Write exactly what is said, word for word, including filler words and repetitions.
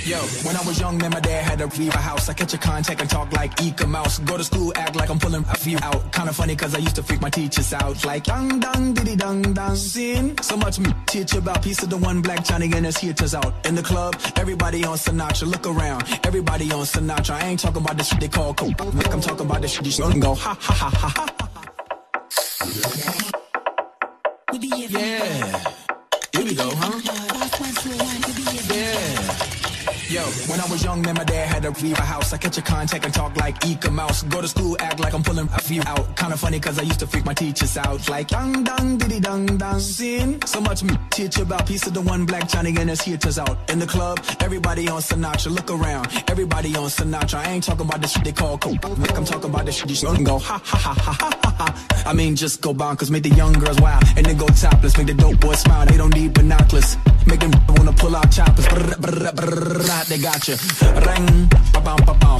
Yo, when I was young, man, my dad had a Viva house. I catch a contact and talk like Eka Mouse. Go to school, act like I'm pulling a few out. Kinda funny cause I used to freak my teachers out. Like, dang, dang, diddy, dang, dang, sin. So much me teach about piece of the one black Johnny and his hitters out. In the club, everybody on Sinatra, look around. Everybody on Sinatra. I ain't talking about the shit they call coke. I'm talking about the shit you can go ha ha ha ha ha. Yeah. Here we go, huh? Yeah. Yo, when I was young, man, my dad had a Viva house. I catch a contact and talk like Eka Mouse. Go to school, act like I'm pulling a few out. Kinda funny cause I used to freak my teachers out. Like, dang, dang, diddy, dang, dang, sin. So much me teach about piece of the one black Johnny and his hitters out. In the club, everybody on Sinatra, look around. Everybody on Sinatra. I ain't talking about the shit they call coke. I'm talking about the shit you can go ha ha ha ha ha ha. I mean, just go bonkers, make the young girls wild. And then go topless, make the dope boys smile. They don't need binoculars. Make them wanna pull out choppers. Brr, brr, brr, brr, they got you. Ring, ba bum ba bum.